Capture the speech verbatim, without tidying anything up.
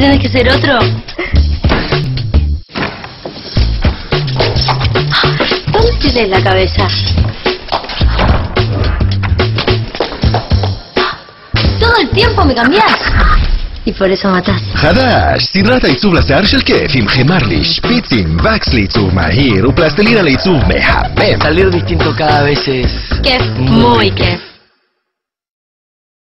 tenés que ser otro? ¿Dónde tenés la cabeza? Todo el tiempo me cambiás. Y por eso matás. חדש, סדרת העיצוב לשיער של כיף עם חמר לשפיצים, וקס לעיצוב מהיר ופלסטלינה לעיצוב מהמם. Salir distinto cada vez es... Kef, muy kef.